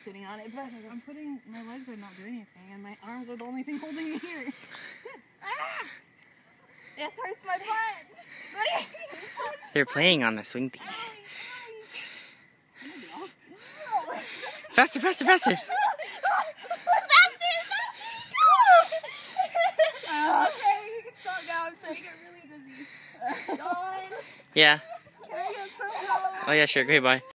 sitting on it, but my legs are not doing anything, and my arms are the only thing holding me here. This hurts my butt. They're playing on the swing thing. Faster, faster, faster! Okay, you can stop now. I'm sorry, I get really dizzy. Dawn, Yeah. can I get some help? Oh yeah, sure. Great, bye.